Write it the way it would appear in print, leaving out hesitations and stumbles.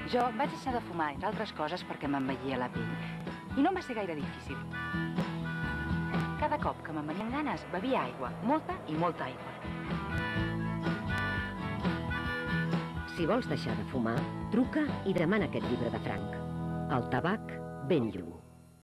Jo vaig deixar de fumar, entre altres coses, perquè m'envellia la pell. I no em va ser gaire difícil. Cada cop que me'n venien ganes, bevia aigua. Molta i molta aigua. Si vols deixar de fumar, truca i demana aquest llibre de Frank. El tabac ben lluny.